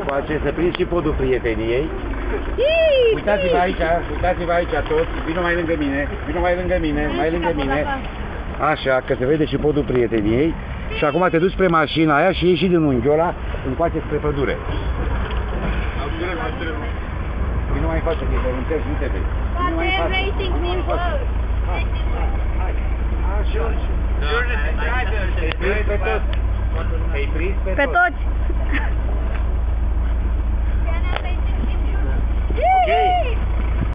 încoace, să prinzi și podul prieteniei. Uitați-vă aici toți, vină mai lângă mine, mai lângă mine. Așa, că se vede și podul prieteniei. Și acum te duci spre mașina aia și ieși și din unghiul încoace spre pădure. Nu mai face, că voluntari, nu te vezi. Pe toți. Pe toți.